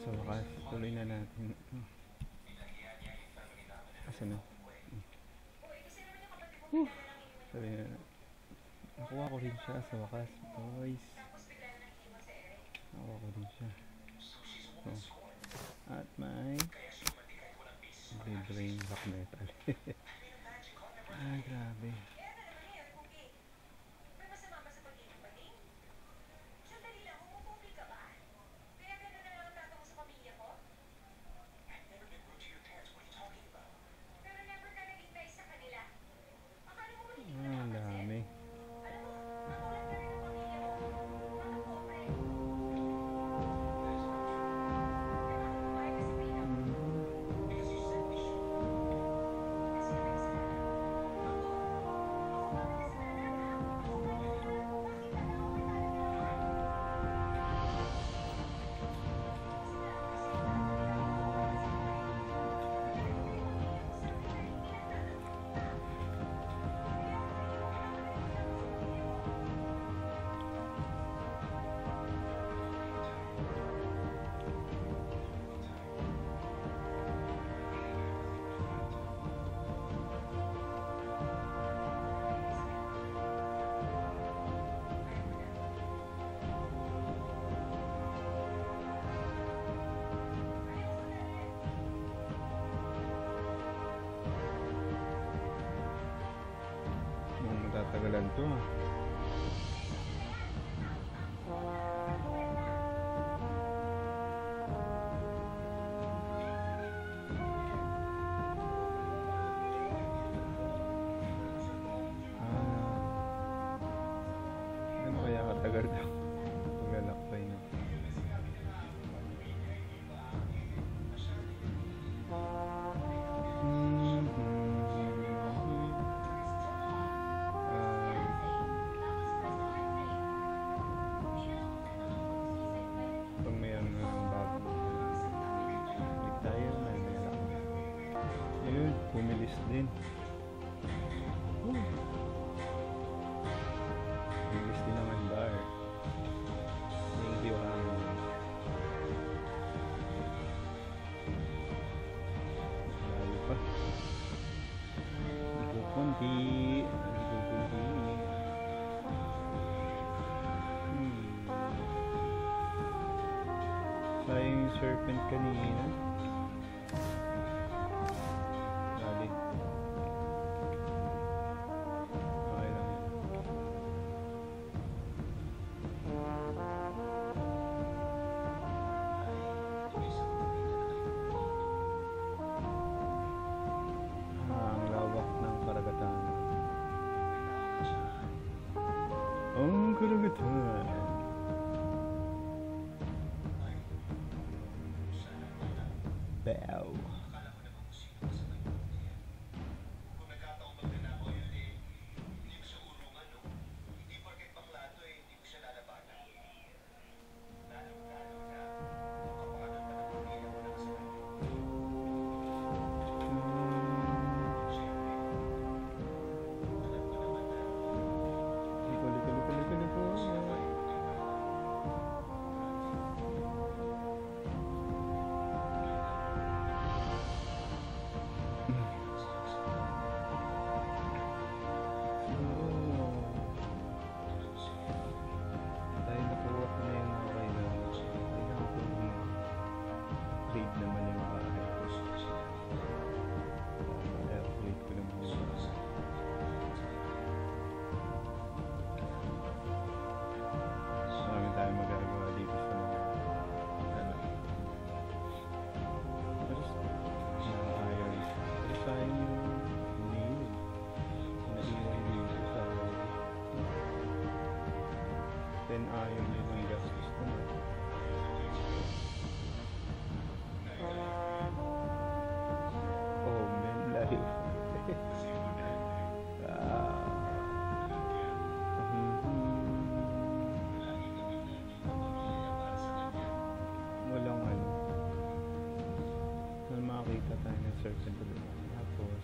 sa wakas, tuloy na natin. Asa na? Tuloy na. Nakuha ko rin siya sa wakas, boys. Nakuha ko rin siya. So, at may brain rock metal. Ah, grabe. Tatagalan to ah. Ano kaya katagal to? Tagalakbay na. Pumilis din. Pumilis din naman bar. Hindi ko lang. Layo pa. Nagkukunti. Sayang yung serpent kanina. Ang karagatan. Bow. Ayaw din ang gastos naman. Oh man, life. Walang ano. Mal makakita tayo ng serpent ulit. Tapos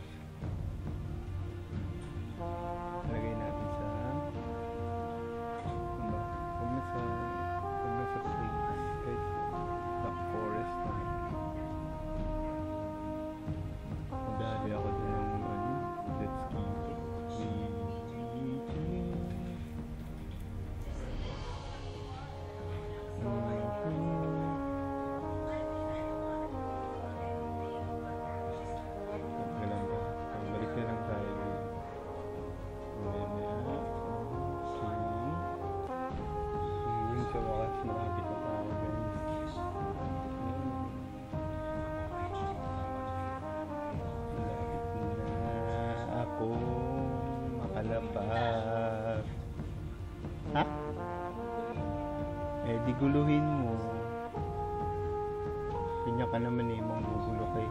lagay natin sa pag nasa place, kahit sa forest Iguluhin mo. Kanya ka naman eh, mong gugulo kay.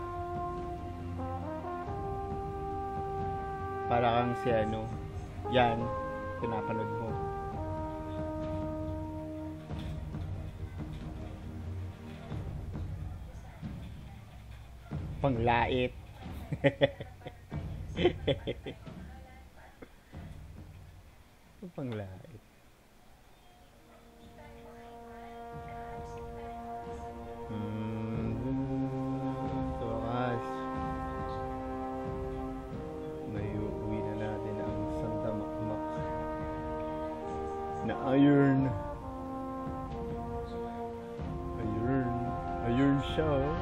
Para kang si ano, yan, pinapanood mo. Panglait. Panglait. Sa wakas, may uuwi na natin ang sandamakmak na iron. Iron siya, oh.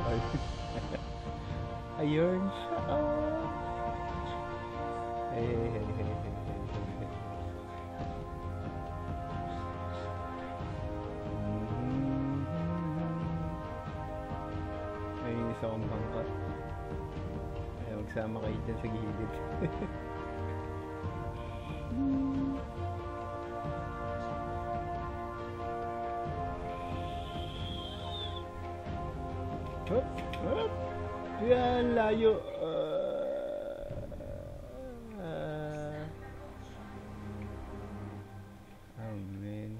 Iron siya, oh. Hey. Isa akong bangkat. Ay, magsama kayo dyan sa gilid. Hop, hop. Yan, layo. Oh man.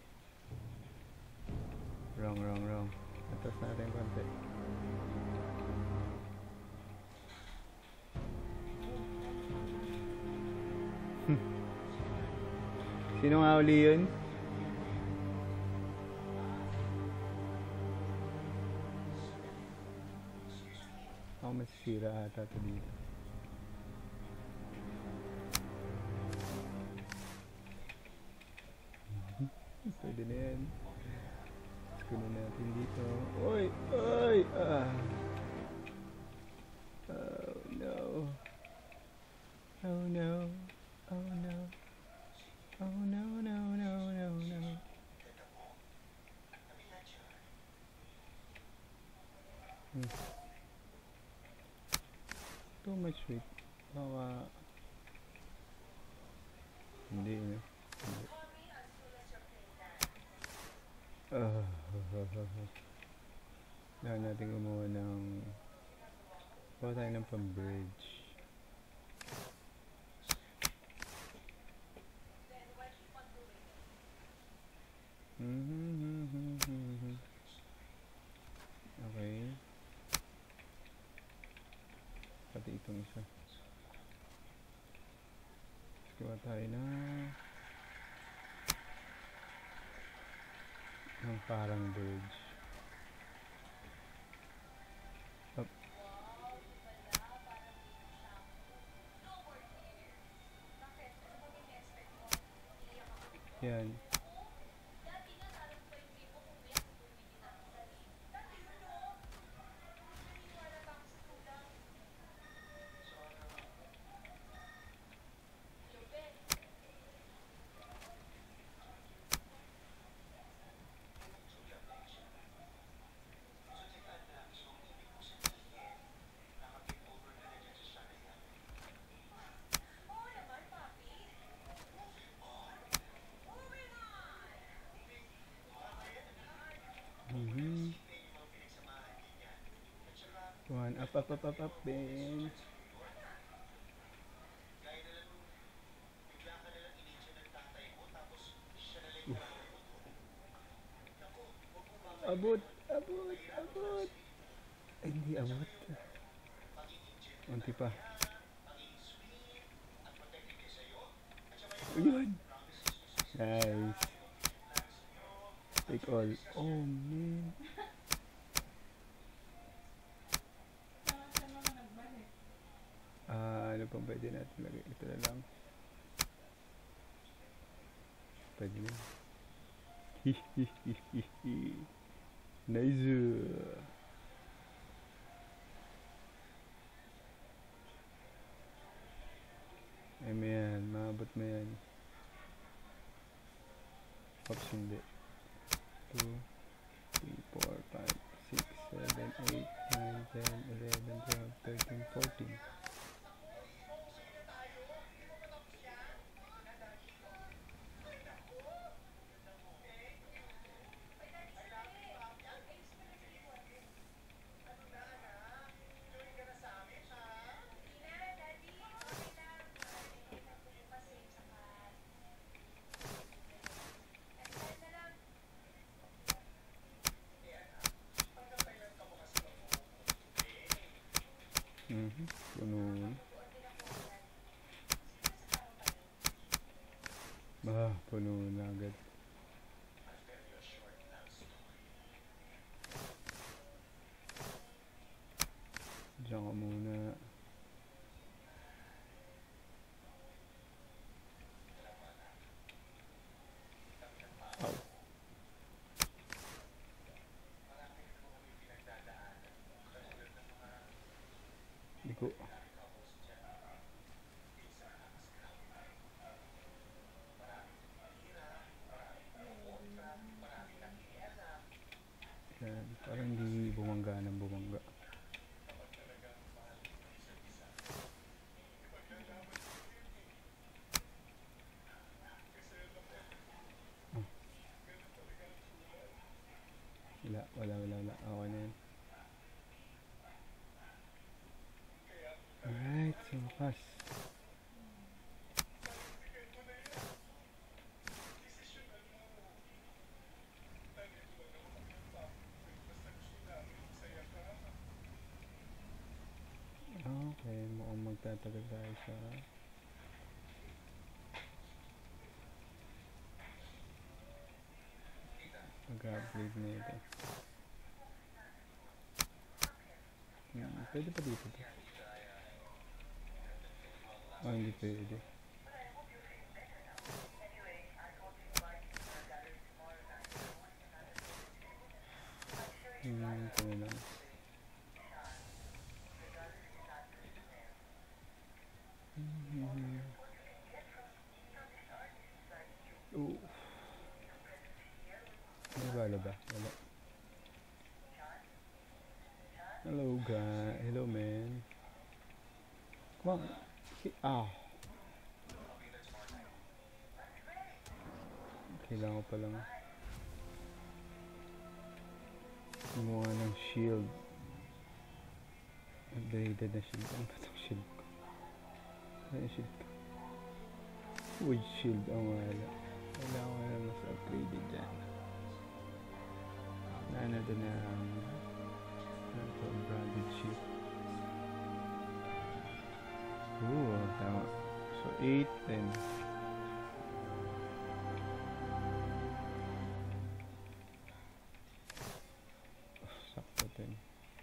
Wrong. Atas natin konti. Sino nga uli yun? Ako masisira ata ito dito. Pwede na yan. Kunin natin dito. Oy! Oh no. Oh no. Too much weight. Baka hindi na. Kailangan natin gumawa ng gawa tayo ng pang-bridge. Okay. Pati itong isa. Gawa tayo ng parang bridge. Up. Yan. One, up, Ben. Abot. Ay, hindi abot. Unti pa. Ayun. Nice. Take all. Oh, man. Ano pang pwede natin lagay? Ito na lang. Pwede na. Nice. Ay mo yan. Maabot mo yan. Oops, hindi. 2, 3, 4, 5, 6, 7, 8, 9, 10, 11, 12, 13, 14. Puno na. Puno na agad. Diyan ka muna. Ow. Liko. Yan, parang hindi bumangga ng bumangga. Wala. Okay na yan. Alright, so pass. Okay, mukhang magtatagal tayo sa mag-upgrade na ito. Pwede pa dito to. Hindi pwede. Ito na lang. May bala ba? Wala. Hello guy. Hello man. Come on. Kailangan ko palang gumawa ng shield. Upgraded na shield. Ano ba itong shield ko? Ano yung shield ko? Wood shield ang wala. Kailangan ko na mas upgraded dyan. Wala na doon na ito, branded shield. Tama. So 8, 10. Sakto 10.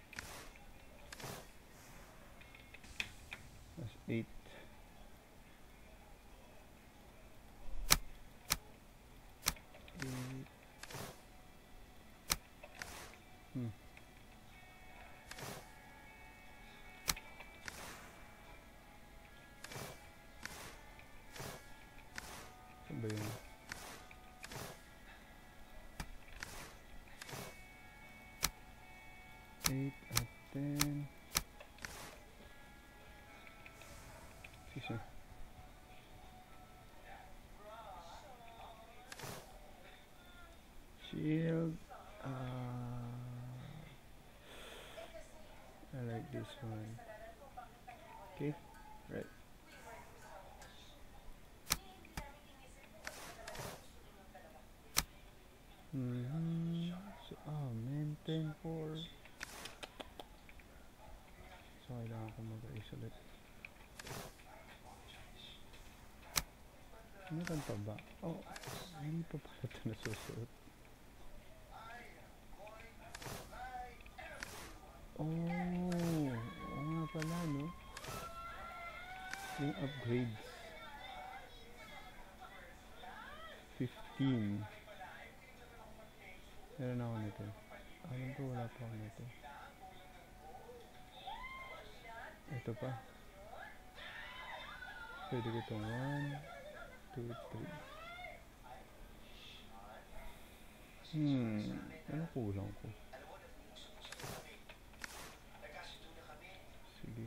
That's 8. Saan ba yun? 8 at 10. Sisa. Shield. I like this one. Okay, right. So, man, 10-4. So, kailangan ko mag-isolate. Meron pa ba? Hindi pa pala ito nasusuot. Oo nga pala, no? Yung upgrades. 15. Meron ako nito. Alam ko wala pa ako nito. Ito pa. Pwede ko itong 1, 2, 3. Ano kulang ko? Sige.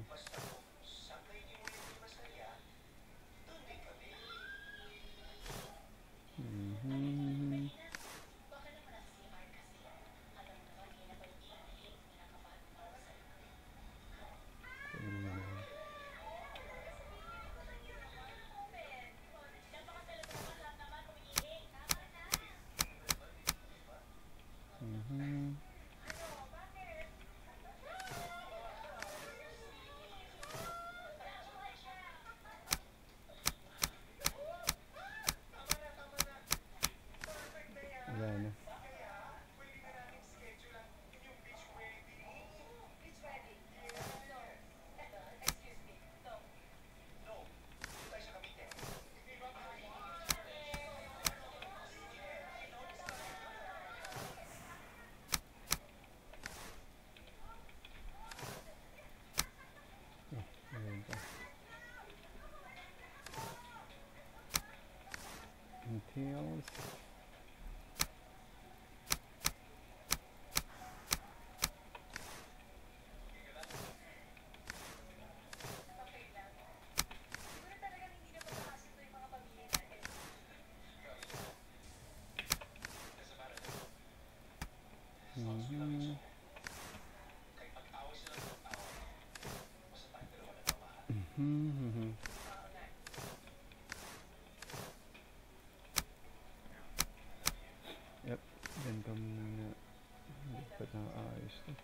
ayos to.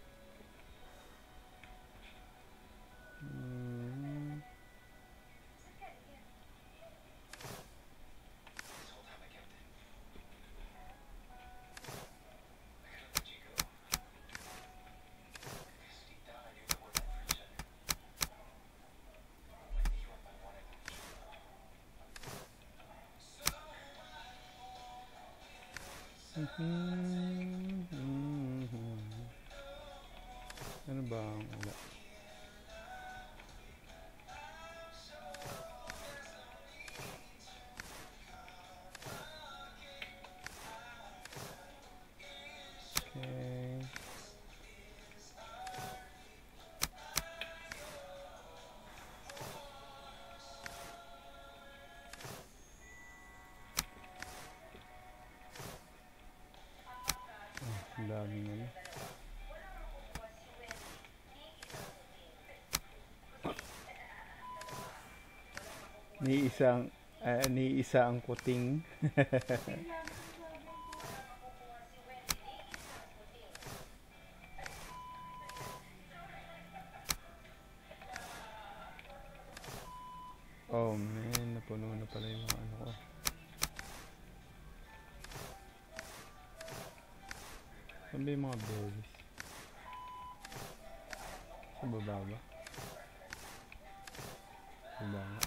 Ano ba ang wala? Okay. Ang daming ano. Ni isa ang kuting. Oh man, napuno na pala yung mga ano ko. Saan ba yung mga berries? Sa baba ba? Baba nga.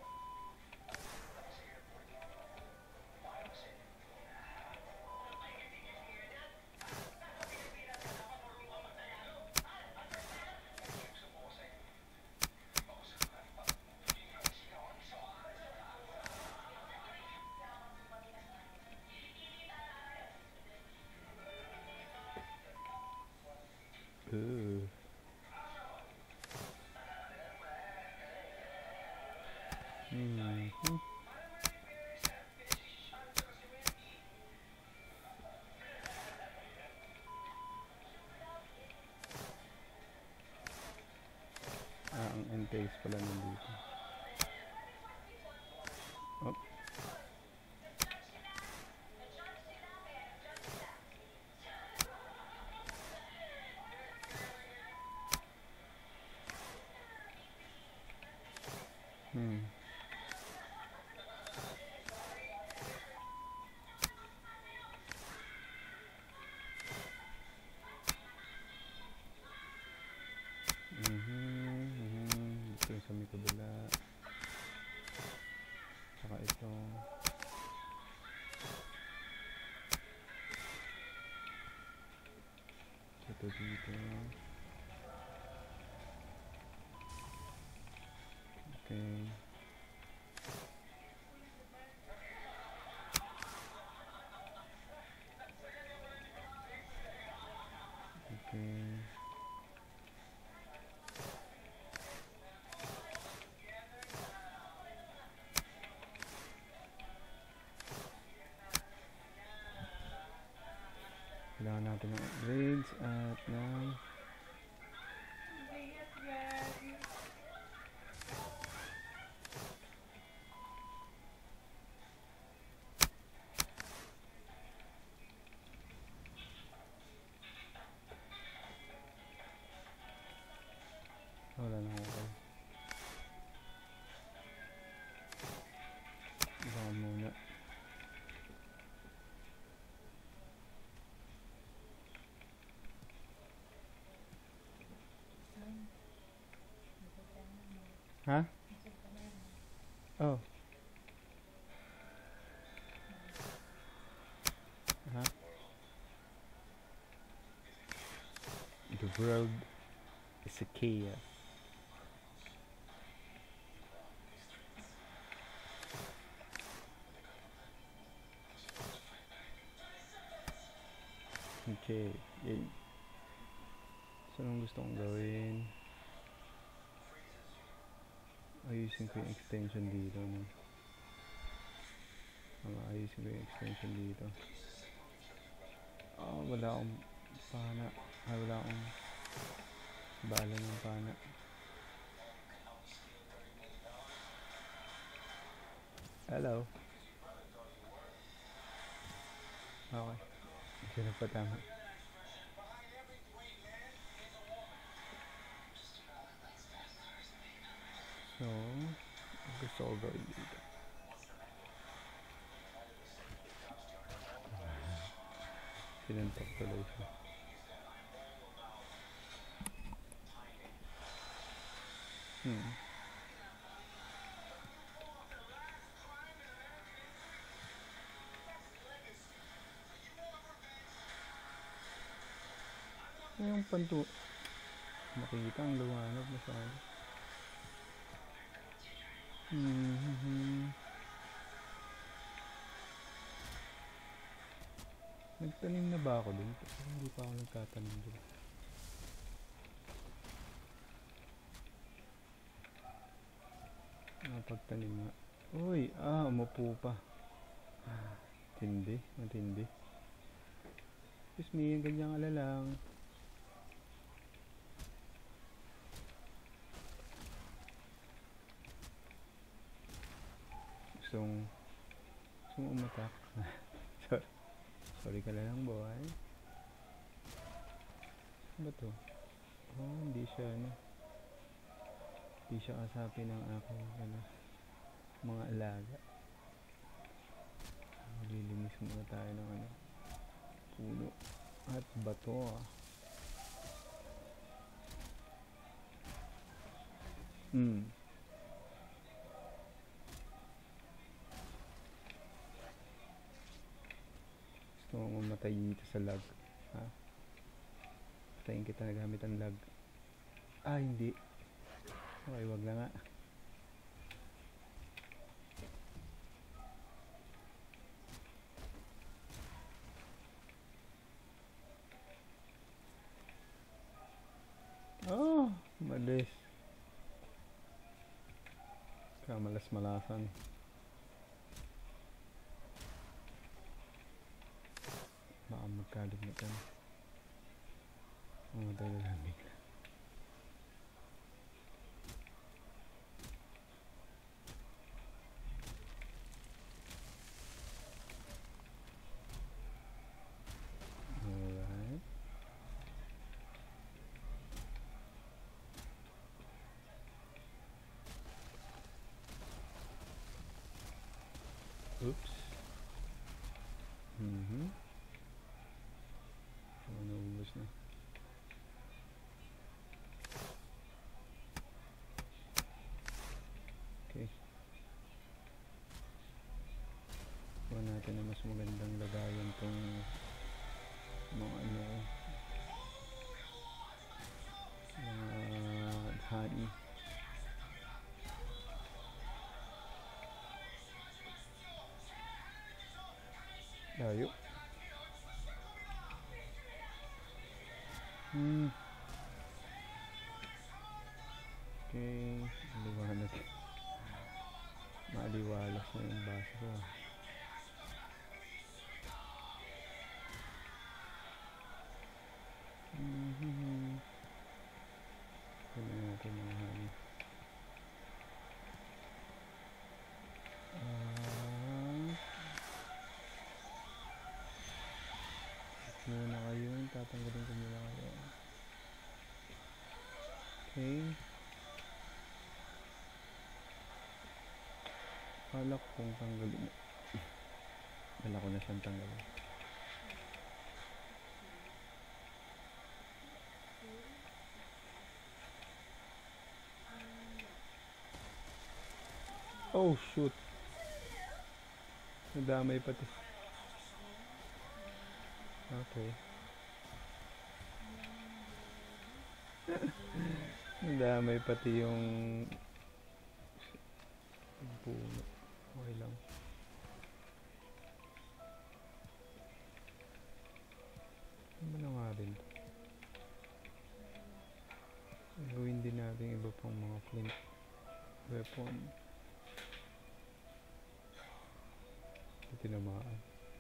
Ang entails pala nandito. Oh. Ito yung sa may kabila. Saka ito. Ito dito. Okay. Okay. Kailangan natin ng upgrades at ng wala na ako. Baka muna. Ha? Oh. Huh? The world is a chaos. Okay. Yay. So, anong gusto kong gawin? Ayusin ko yung extension dito, no? Ayusin ko yung extension dito. Wala akong pana. Wala akong bala ng pana. Hello. Okay. Hindi na pa tama. Procedurally-generated. Sinuntok tuloy siya. Yung panto makikita ang luwanag masyado. Nagtanim na ba ako dun? Hindi pa ako nagtatanim dun. Pagtanim nga. Uy! Umupo pa. Matindi. Excuse me, ganyang alalang. Gustong umatak. Sorry ka lang, boy. Ano ba to? Hindi siya kasapin ng aking mga alaga. Lilinis muna tayo ng puno at bato. Gusto mo mamatay dito sa lag, ha? Patayin kita na gamit ang lag. Hindi. Okay, wag na nga. Malis. Kamalas-malasan. Baka magkalignitan. Mamatay na lang bigla. Alright. Oops. Naubos na. Okay. Kuha natin na mas magandang lagayan tong mga honey. Layo. Okay, liwanag. Maliwalas na yung base ko. Tignan natin mga honey. Muna kayo, tatanggalin ko muna kayo. Okay. Kala ko kung tanggalin. Kala ko na siyang tanggalin. Oh shoot. Nadamay pati. Okay. Nadamay pati yung puno. Okay lang. Ano na nga rin? Gawin din natin iba pang mga flint weapon. Tinamaan.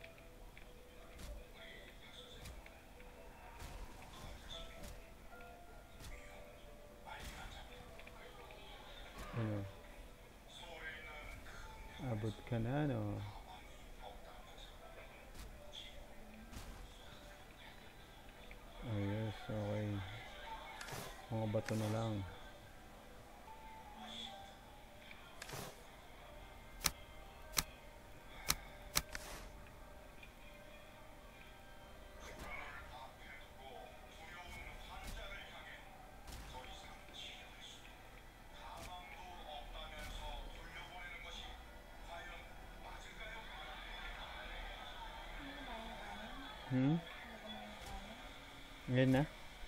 Abot ka na, no? Yes, okay. Mga bato na lang. Ayan na.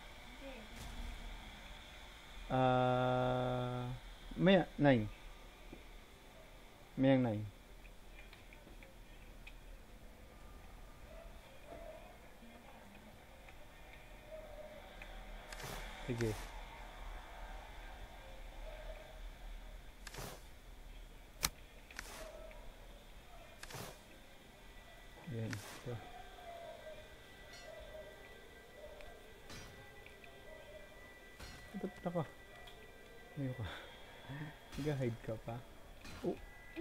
Maya, 9. Mayang 9. Sige. Ayan. Ito. Ba't ako? Ayaw ka. Nag-hide ka pa. Oh.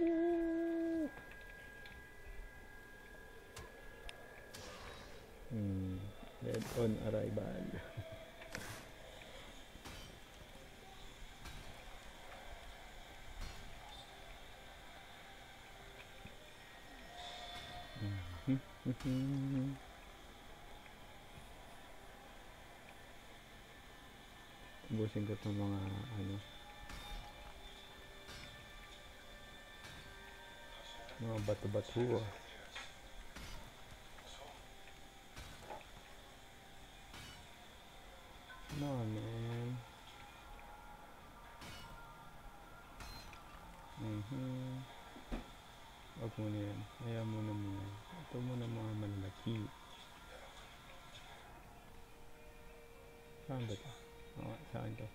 Dead on arrival. Ubusin ko itong mga mga bato-bato. No, man. Huwag mo na yan. Ayaw mo na muna. Ito mo na mga malalaki. Saan ba ito? Saan ito?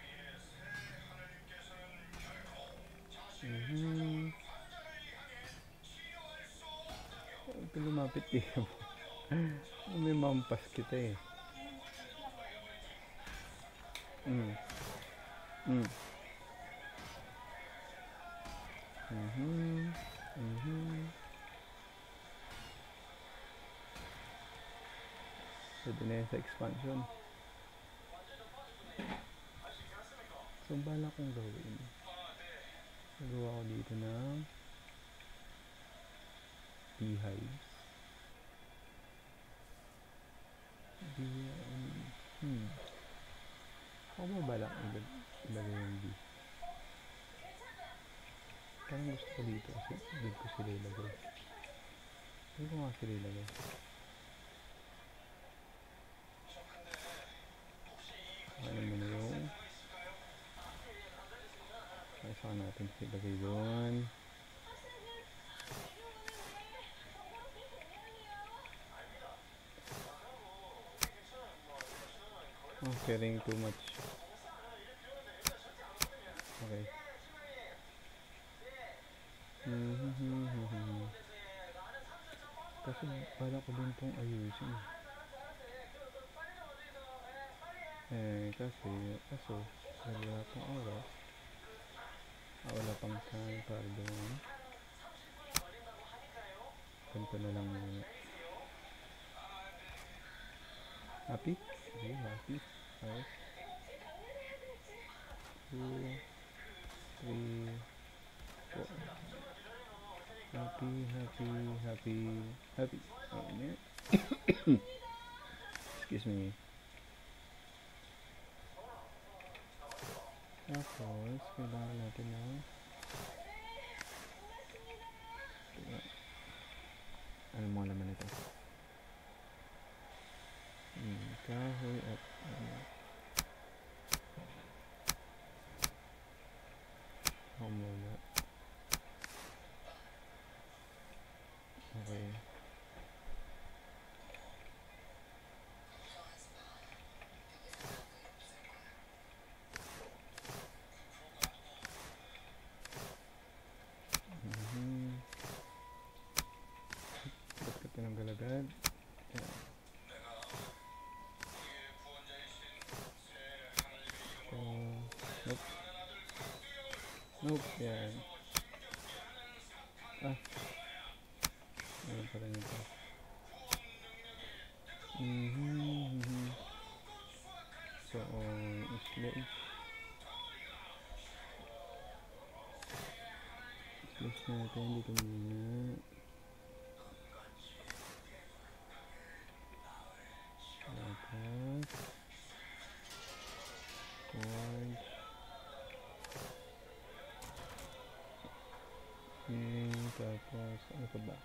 Ito lumapit eh. May mampas kita eh. Pwede na yan sa expansion. So, bala kong gawin. Nagawa ko dito ng beehives. Ako ba balak ilagay yung bee? Parang gusto ko dito kasi dito ko sila ilagay. Hindi ko nga sila ilagay. Ano mo na yung saan natin ilagay doon. Oh, carrying too much. Okay. Kasi pala ko din itong ayusin. Kaso wala pang oras. Wala pang time para doon. Ganito na lang muna. Happy? Okay, happy. 5, 2, 3, 4. Happy. Excuse me. Tapos, kailangan natin ng ano mga laman ito? Kahoy at muna. Okay. Ba't ka tinanggal agad? Nope, yan. Ayan pala nito. So, sledge natin dito muna. Tapos forge. Tapos ano pa ba?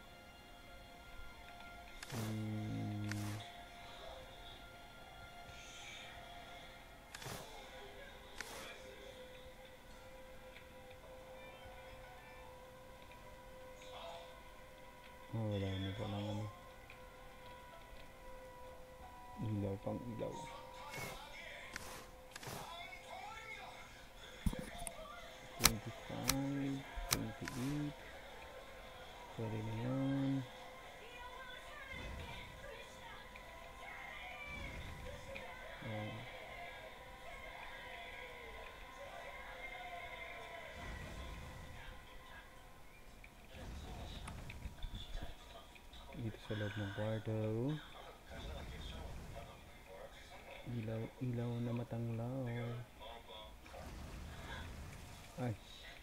loob ng kwarto. Ilaw na matanglaw. Ay.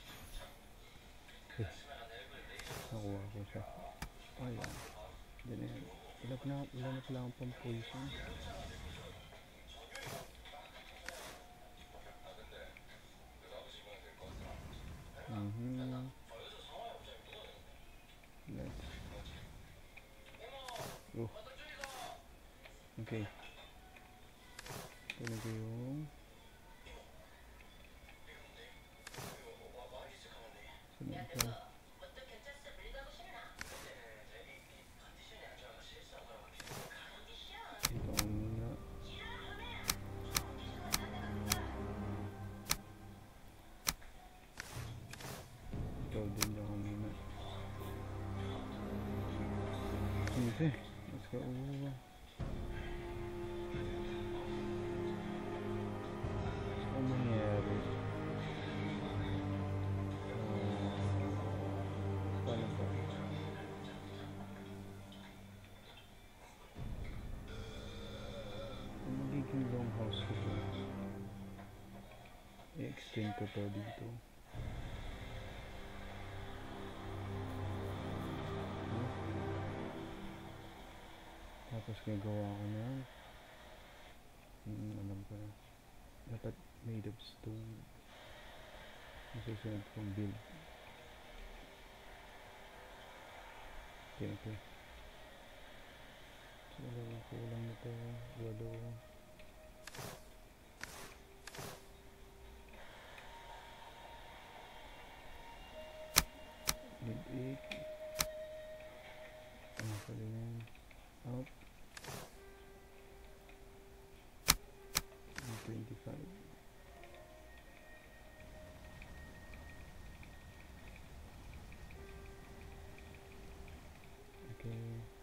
Nakuha ko siya. Ayan. Diyan na yan. Ilanap lang ang pang-poison. Let's. Oh. Okay. Ito na ko yung ito. Okay, let's go. Ano nangyari? Paano ba? Ang magiging long house ko to. I-extend ko to dito. Tapos gagawa ko na alam ko na dapat made of stone. Masusunod kong build. Okay. So kulang nito. Walo. Need 8. Ano pala yan? Out. 25. Okay.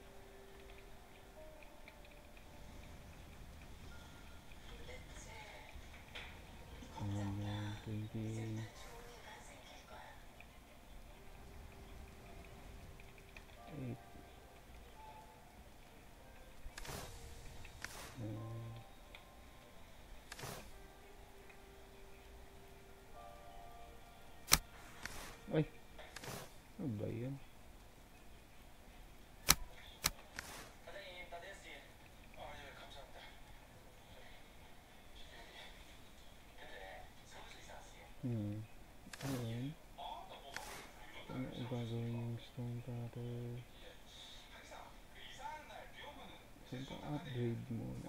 Ayan, 20. Ay, ano ba yan? Ayan. Ano ang gagawin yung stone cutter? Saan ka upgrade muna?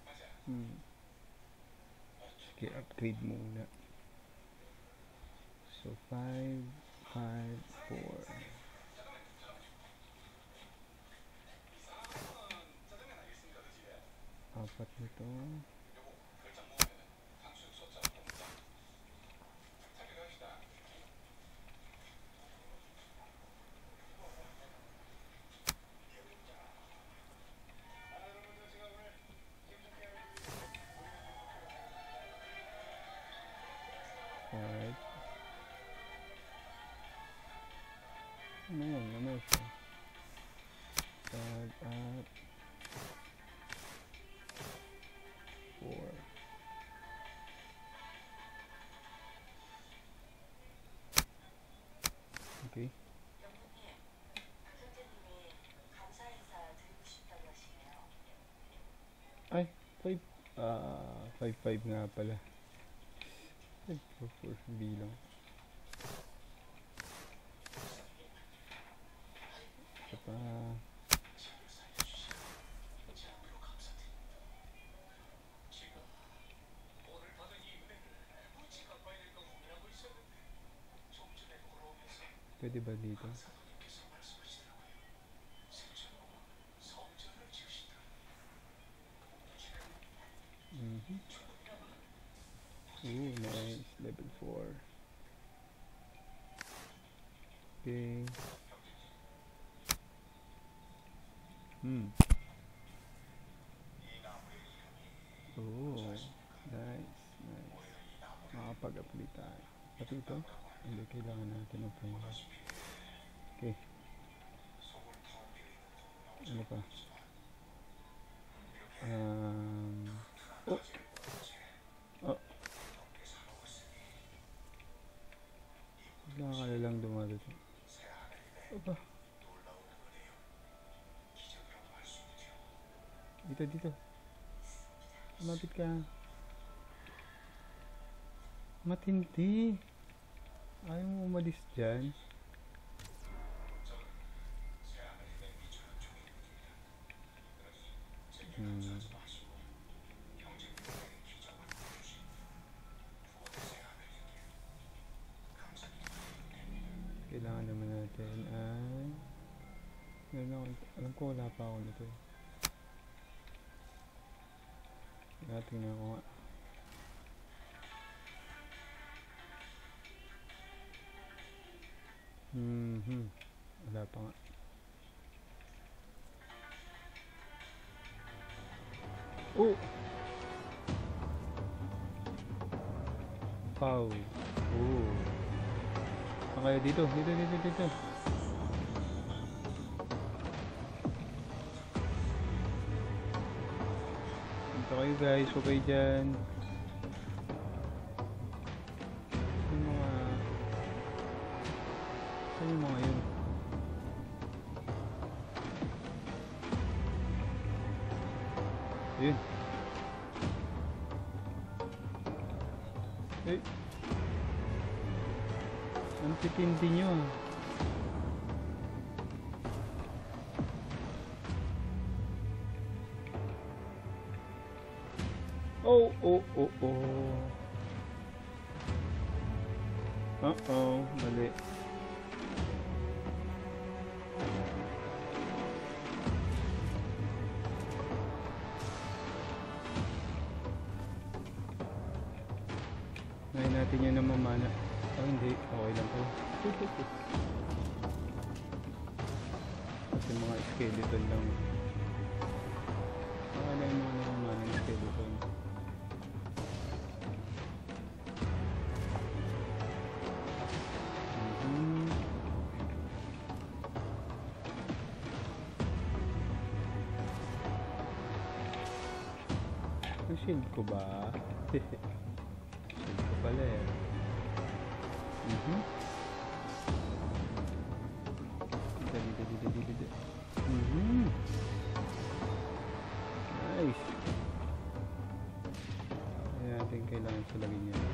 Sige, upgrade muna. So 5, 5, 4. Apat nito. Alright. Ano yun? Ano siya? Start at 4. Okay. Ay, 5. 5 nga pala. 5, 4 bilang. Isa pa. Pwede ba dito? Ooh, nice. Level 4. Okay. Oh, nice. Makapag-upgrade tayo. Pati ito? Hindi, kailangan natin ng pang. Okay. Ano pa? Oh! Oh! Bigla ka lang dumadating. Aba! Dito, dito. Lumapit ka. Matindi. Ayaw mo umalis dyan. Kailangan naman natin ay alam ko wala pa ako nito. Tingnan ko nga. Wala pa nga. Oh! Wow! Oh! Saan kayo dito? Dito! Dito kayo guys, huwag kayo dyan. Saan yung mga yun? Yun. Eh. Ang titindi nyo ah. Oh. Mali. Ngayon natin yun na mamana. Oh, hindi. Okay lang po. Kasi mga skeleton lang. Wala yung mga mamana ng skeleton. Ang shield ko ba? Shield ko pala eh. Dito. Nice. Kaya natin kailangan sa lagay niya.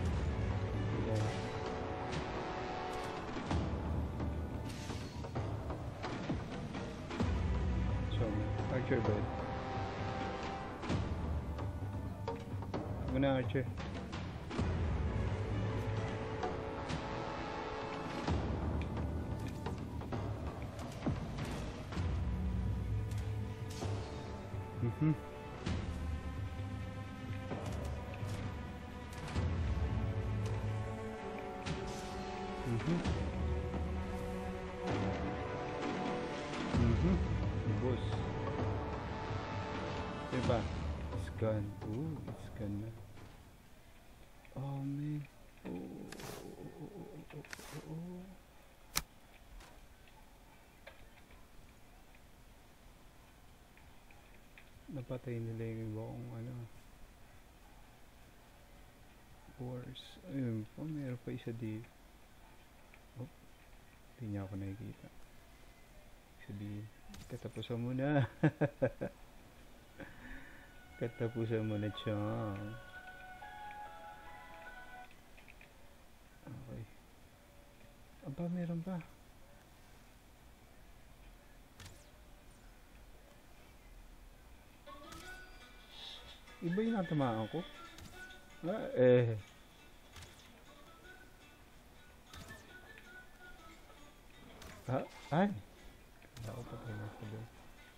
So, archer bed. Muna archer. Boss. Diba? It's gone. Ooh, it's gone na. Oh man. Oh. Napatay nila yung buong ano. Wars. Ayun po, mayroon pa isa dito. Oh, hindi niya ako nakikita. Sabihin, katapusan muna. Katapusan muna siya. Okay. Aba, meron pa. Iba yung natamaan ko. Ay. Kala ko patay na sa doon.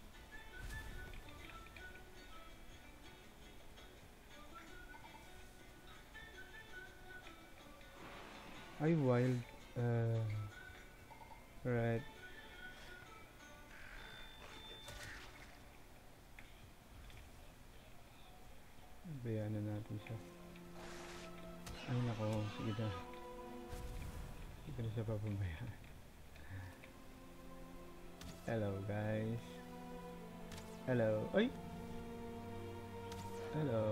Ay, wild. Right. Bayaan na natin siya. Ay nako, sige na. Sige na siya papabayaan. Hello guys. Hello. Ay! Hello.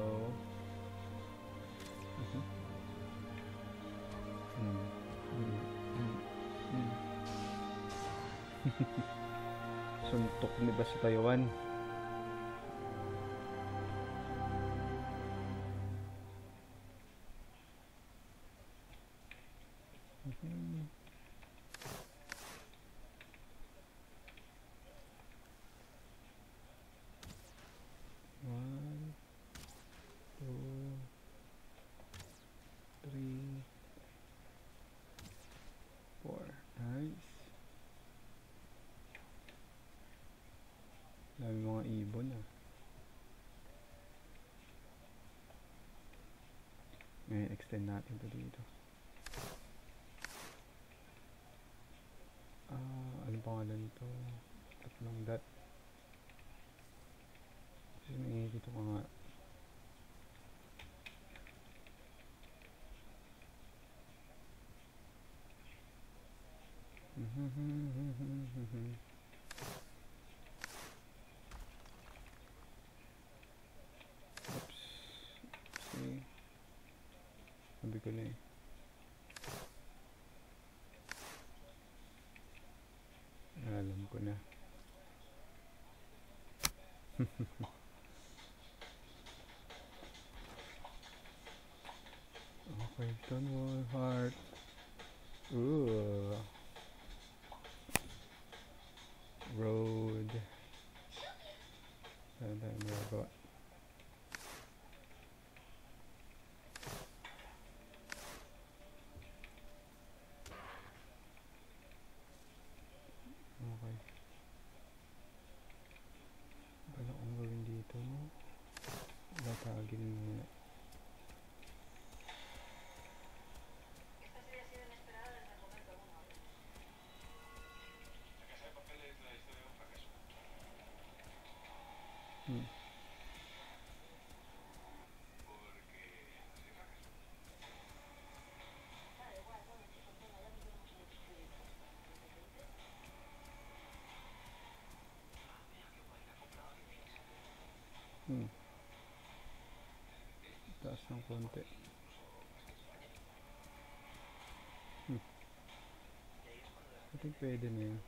Suntok ni ba sa Taiwan? One, two, three, four. Nice. Dami mga ibon ah. Ngayon, extend natin ito dito. Anong pangalan ito? Tatlong dot. Kasi nakikita ko nga. Oops. See? Sabi ko na eh. Alam ko na. Okay, stone wall, heart. Ooh. Road. Saan tayo magagawa? Okay. Bala kong gawin dito, no? Latagin muna. Taas ng konti. I think pwede na yun.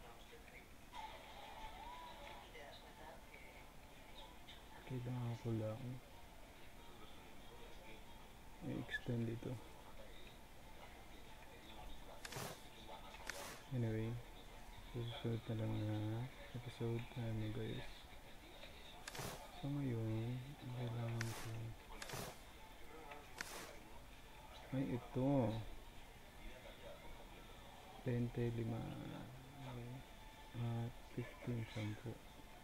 Kailangan ko lang i-extend ito. Anyway, susunod na lang na episode na guys. So ngayon, kailangan ko ay ito 20, 5 at 15, 10.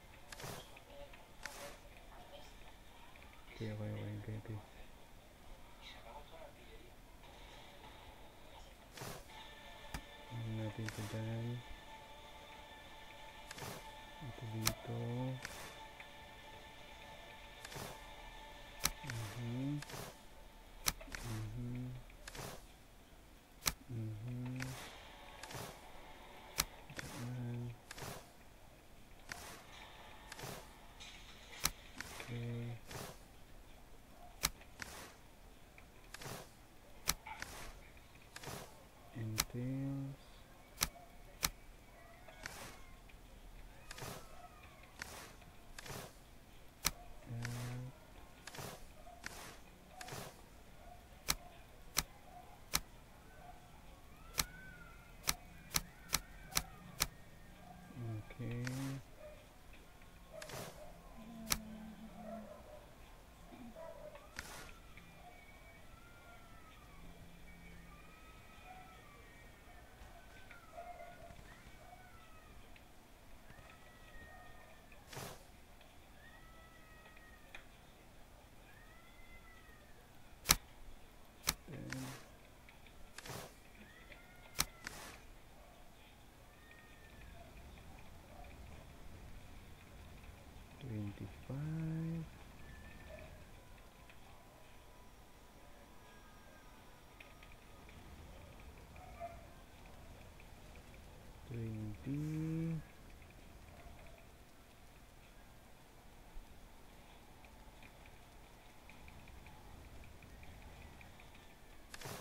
Okay. Natin ito dyan. Ito dito.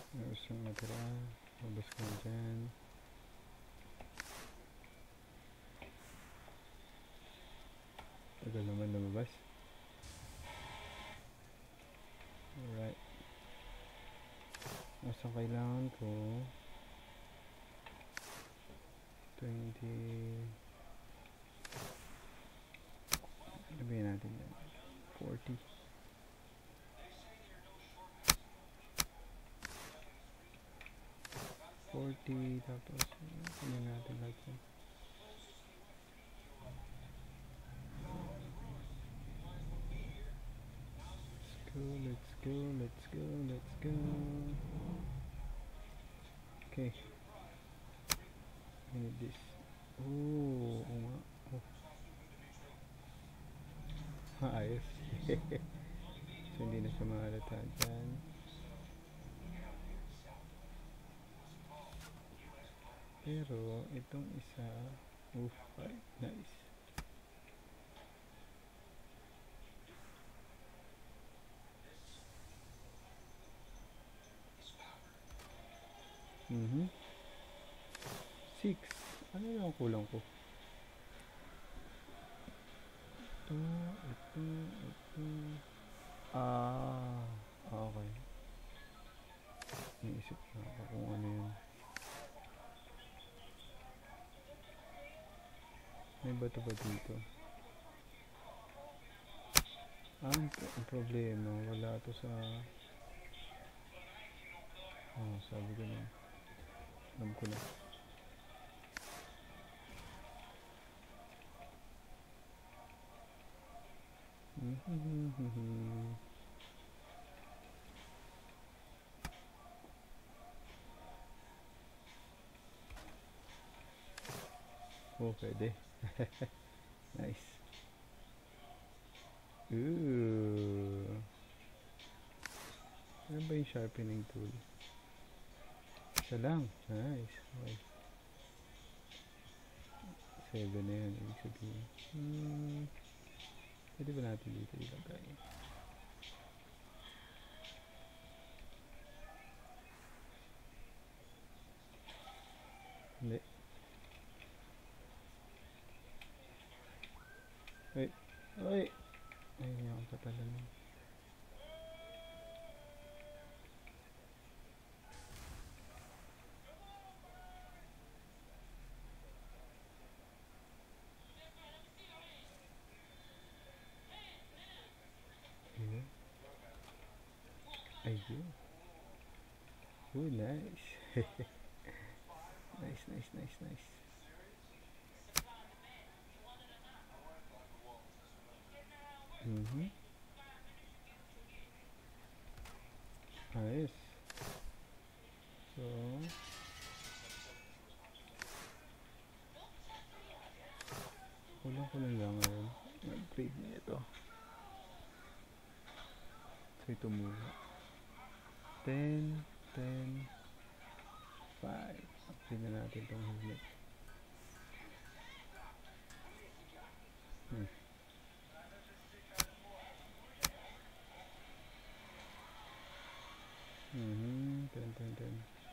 Meron siyang natira. Labas ka dyan. Tagal naman lumabas. Alright. Nasa kailangan ko 20. Sabihin natin yan 40. 40 tapos kunin natin lahat yan. Let's go, let's go, let's go. Okay. I need this. Oh, nga. Oh. Ayos. So, hindi na siya mahalata dyan. Pero, itong isa, ay, nice. Mhm. 6. Ano lang kulang ko? Ito. Okay. Naisip na ako kung ano yun. May bato ba dito? Ang problema, wala to sa... sabi ko na. Alam ko na. Oh, pwede. Nice. Ooh. Ano ba yung sharpening tool? Isa lang. Nice. Okay. 7 na yan. Ibig sabihin. Pwede ba natin dito ilagay? Hindi. Wait. Ay! Ayun yung patalan. Ayun. Oh, nice. Nice. Nice. So, kulang lang ngayon. Mag-grade na ito. So, ito muna. 10, 5. Upgrade na natin itong helmet. Ten.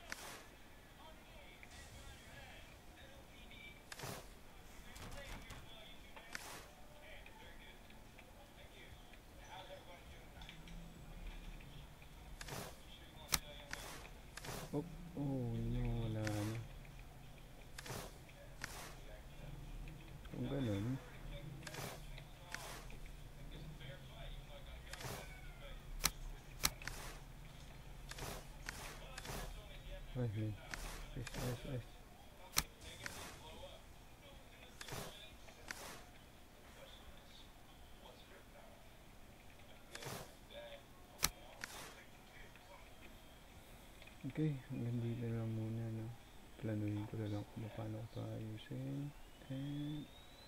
Oh no, wala na. Kung ganun, Yes. Okay, hanggang dito lang muna, no? Planuhin ko na lang kung paano ko ito ayusin. And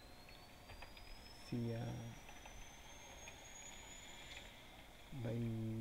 Syam. Bye.